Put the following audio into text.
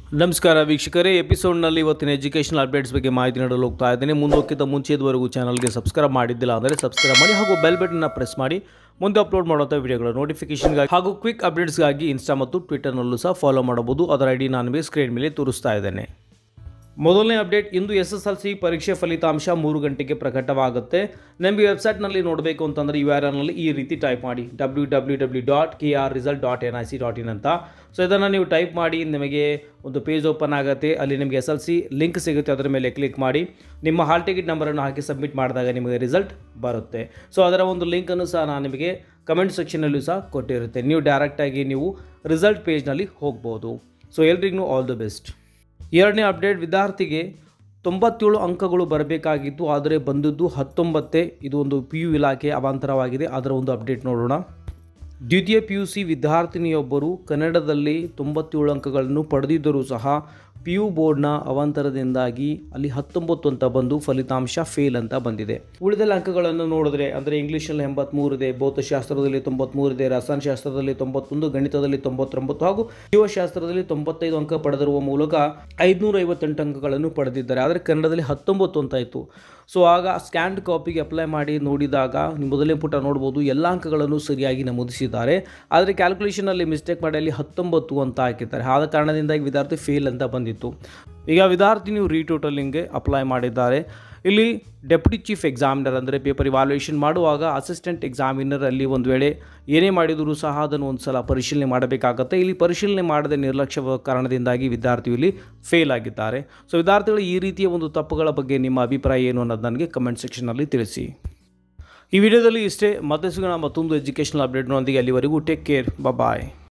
ನಮಸ್ಕಾರ ವೀಕ್ಷಕರೇ, ಎಪಿಸೋಡ್ನಲ್ಲಿ ಇವತ್ತಿನ ಎಜುಕೇಷನಲ್ ಅಪ್ಡೇಟ್ಸ್ ಬಗ್ಗೆ ಮಾಹಿತಿ ನೀಡಲು ಹೋಗ್ತಾ ಇದ್ದೀನಿ. ಮುಂದೋಕ್ಕಿಂತ ಮುಂಚೆ ಇದುವರೆಗೂ ಚಾನಲ್ಗೆ ಸಬ್ಸ್ಕ್ರೈಬ್ ಮಾಡಿದ್ದಿಲ್ಲ ಅಂದರೆ ಸಬ್ಸ್ಕ್ರೈಬ್ ಮಾಡಿ ಹಾಗೂ ಬೆಲ್ ಬಟನ್ನ ಪ್ರೆಸ್ ಮಾಡಿ ಮುಂದೆ ಅಪ್ಲೋಡ್ ಮಾಡುವಂಥ ವಿಡಿಯೋಗಳ ನೋಟಿಫಿಕೇಷನ್ಗಾಗಿ ಹಾಗೂ ಕ್ವಿಕ್ ಅಪ್ಡೇಟ್ಸ್ಗಾಗಿ ಇನ್ಸ್ಟಾ ಮತ್ತು ಟ್ವಿಟರ್ನಲ್ಲೂ ಸಹ ಫಾಲೋ ಮಾಡಬಹುದು. ಅದರ ಐಡಿ ನಾನು ನಿಮಗೆ ಸ್ಕ್ರೀನ್ ಮೇಲೆ ತೋರಿಸ್ತಾ ಇದ್ದೇನೆ. ಮೊದಲನೇ ಅಪ್ಡೇಟ್, ಇಂದು SSLC ಪರೀಕ್ಷೆ ಫಲಿತಾಂಶ 3 ಗಂಟೆಗೆ ಪ್ರಕಟವಾಗುತ್ತೆ. ನಿಮಗೆ ವೆಬ್ಸೈಟ್ನಲ್ಲಿ ನೋಡಬೇಕು ಅಂತಂದರೆ URLನಲ್ಲಿ ಈ ರೀತಿ ಟೈಪ್ ಮಾಡಿ www.karesults.nic ಅಂತ. ಸೊ ಇದನ್ನು ನೀವು ಟೈಪ್ ಮಾಡಿ ನಿಮಗೆ ಒಂದು ಪೇಜ್ ಓಪನ್ ಆಗುತ್ತೆ. ಅಲ್ಲಿ ನಿಮಗೆ SSLC ಲಿಂಕ್ ಸಿಗುತ್ತೆ, ಅದರ ಮೇಲೆ ಕ್ಲಿಕ್ ಮಾಡಿ ನಿಮ್ಮ ಹಾಲ್ ಟಿಕೆಟ್ ನಂಬರನ್ನು ಹಾಕಿ ಸಬ್ಮಿಟ್ ಮಾಡಿದಾಗ ನಿಮಗೆ ರಿಸಲ್ಟ್ ಬರುತ್ತೆ. ಸೊ ಅದರ ಒಂದು ಲಿಂಕನ್ನು ಸಹ ನಾನು ನಿಮಗೆ ಕಮೆಂಟ್ ಸೆಕ್ಷನಲ್ಲೂ ಸಹ ಕೊಟ್ಟಿರುತ್ತೆ. ನೀವು ಡೈರೆಕ್ಟಾಗಿ ನೀವು ರಿಸಲ್ಟ್ ಪೇಜ್ನಲ್ಲಿ ಹೋಗ್ಬೋದು. ಸೊ ಎಲ್ರಿಗೂ ಆಲ್ ದಿ ಬೆಸ್ಟ್. ಎರಡನೇ ಅಪ್ಡೇಟ್, ವಿದ್ಯಾರ್ಥಿಗೆ 97 ಅಂಕಗಳು ಬರಬೇಕಾಗಿತ್ತು, ಆದರೆ ಬಂದದ್ದು 19. ಇದು ಒಂದು PU ಇಲಾಖೆ ಅವಾಂತರವಾಗಿದೆ. ಅದರ ಒಂದು ಅಪ್ಡೇಟ್ ನೋಡೋಣ. ದ್ವಿತೀಯ PUC ವಿದ್ಯಾರ್ಥಿನಿಯೊಬ್ಬರು ಕನ್ನಡದಲ್ಲಿ 97 ಅಂಕಗಳನ್ನು ಪಡೆದಿದ್ದರೂ ಸಹ PU ಬೋರ್ಡ್ನ ಅವಾಂತರದಿಂದಾಗಿ ಅಲ್ಲಿ 19 ಅಂತ ಬಂದು ಫಲಿತಾಂಶ ಫೇಲ್ ಅಂತ ಬಂದಿದೆ. ಉಳಿದ ಅಂಕಗಳನ್ನು ನೋಡಿದ್ರೆ ಅಂದರೆ ಇಂಗ್ಲೀಷಲ್ಲಿ 83 ಇದೆ, ಭೌತಶಾಸ್ತ್ರದಲ್ಲಿ 93 ಇದೆ, ರಸಾಯನಶಾಸ್ತ್ರದಲ್ಲಿ 91, ಗಣಿತದಲ್ಲಿ 99 ಹಾಗೂ ಜೀವಶಾಸ್ತ್ರದಲ್ಲಿ 95 ಅಂಕ ಪಡೆದಿರುವ ಮೂಲಕ 558 ಅಂಕಗಳನ್ನು ಪಡೆದಿದ್ದಾರೆ. ಆದರೆ ಕನ್ನಡದಲ್ಲಿ 19 ಅಂತ ಇತ್ತು. ಸೊ ಆಗ ಸ್ಕ್ಯಾನ್ಡ್ ಕಾಪಿಗೆ ಅಪ್ಲೈ ಮಾಡಿ ನೋಡಿದಾಗ ನೀವು ಮೊದಲನೇ ಪುಟ ನೋಡ್ಬೋದು, ಎಲ್ಲ ಅಂಕಗಳನ್ನು ಸರಿಯಾಗಿ ನಮೂದಿಸಿದ್ದಾರೆ. ಆದರೆ ಕ್ಯಾಲ್ಕುಲೇಷನಲ್ಲಿ ಮಿಸ್ಟೇಕ್ ಮಾಡಿ ಅಲ್ಲಿ 19 ಅಂತ ಹಾಕಿದ್ದಾರೆ. ಆದ ಕಾರಣದಿಂದಾಗಿ ವಿದ್ಯಾರ್ಥಿ ಫೇಲ್ ಅಂತ ಬಂದಿತ್ತು. ಈಗ ವಿದ್ಯಾರ್ಥಿ ನೀವು ರೀಟೋಟಲಿಂಗ್ಗೆ ಅಪ್ಲೈ ಮಾಡಿದ್ದಾರೆ. ಇಲ್ಲಿ ಡೆಪ್ಯೂಟಿ ಚೀಫ್ ಎಕ್ಸಾಮಿನರ್ ಅಂದರೆ ಪೇಪರ್ ಇವಾಲ್ಯೂಯೇಷನ್ ಮಾಡುವಾಗ ಅಸಿಸ್ಟೆಂಟ್ ಎಕ್ಸಾಮಿನರ್ ಅಲ್ಲಿ ಒಂದು ವೇಳೆ ಏನೇ ಮಾಡಿದರೂ ಸಹ ಅದನ್ನು ಒಂದು ಸಲ ಪರಿಶೀಲನೆ ಮಾಡಬೇಕಾಗುತ್ತೆ. ಇಲ್ಲಿ ಪರಿಶೀಲನೆ ಮಾಡದೆ ನಿರ್ಲಕ್ಷ್ಯ ಕಾರಣದಿಂದಾಗಿ ವಿದ್ಯಾರ್ಥಿಗಳು ಇಲ್ಲಿ ಫೇಲ್ ಆಗಿದ್ದಾರೆ. ಸೊ ವಿದ್ಯಾರ್ಥಿಗಳು ಈ ರೀತಿಯ ಒಂದು ತಪ್ಪುಗಳ ಬಗ್ಗೆ ನಿಮ್ಮ ಅಭಿಪ್ರಾಯ ಏನು ಅನ್ನೋದು ನನಗೆ ಕಮೆಂಟ್ ಸೆಕ್ಷನಲ್ಲಿ ತಿಳಿಸಿ. ಈ ವಿಡಿಯೋದಲ್ಲಿ ಇಷ್ಟೇ. ಮತ್ತೆ ಸಿಗೋಣ ಮತ್ತೊಂದು ಎಜುಕೇಷನಲ್ ಅಪ್ಡೇಟ್ನೊಂದಿಗೆ. ಅಲ್ಲಿವರೆಗೂ ಟೇಕ್ ಕೇರ್, ಬಾಯ್.